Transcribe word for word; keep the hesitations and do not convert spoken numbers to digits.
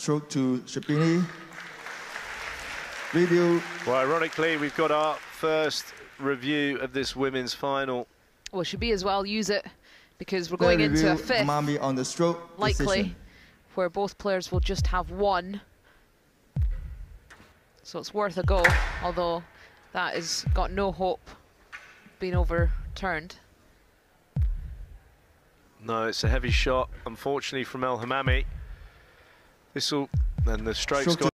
stroke to Sherbini. Video. Well, ironically, we've got our first review of this women's final. Well, should be as well use it because we're going into a fifth, Hammamy on the stroke likely, decision. Where both players will just have one. So it's worth a go, although that has got no hope being overturned. No, it's a heavy shot, unfortunately, from El Hammamy. This will, and the stroke's Stroke got